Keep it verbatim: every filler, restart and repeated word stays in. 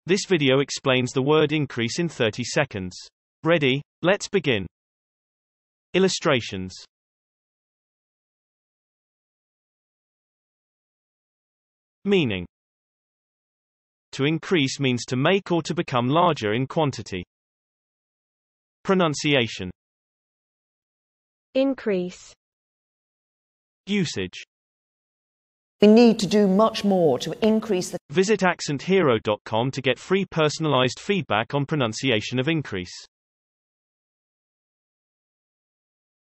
This video explains the word increase in thirty seconds. Ready? Let's begin. Illustrations. Meaning. To increase means to make or to become larger in quantity. Pronunciation. Increase. Usage. We need to do much more to increase the. Visit accent hero dot com to get free personalized feedback on pronunciation of increase.